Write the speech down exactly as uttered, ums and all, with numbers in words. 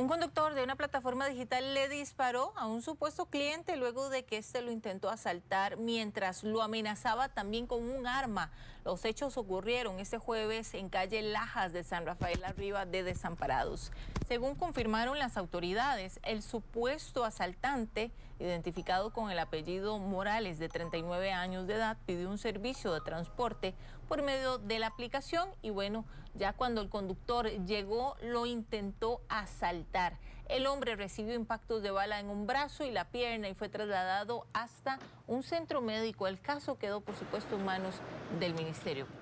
Un conductor de una plataforma digital le disparó a un supuesto cliente luego de que éste lo intentó asaltar mientras lo amenazaba también con un arma. Los hechos ocurrieron este jueves en calle Lajas de San Rafael Arriba de Desamparados. Según confirmaron las autoridades, el supuesto asaltante, identificado con el apellido Morales, de treinta y nueve años de edad, pidió un servicio de transporte por medio de la aplicación y bueno, ya cuando el conductor llegó lo intentó asaltar. El hombre recibió impactos de bala en un brazo y la pierna y fue trasladado hasta un centro médico. El caso quedó, por supuesto, en manos del Ministerio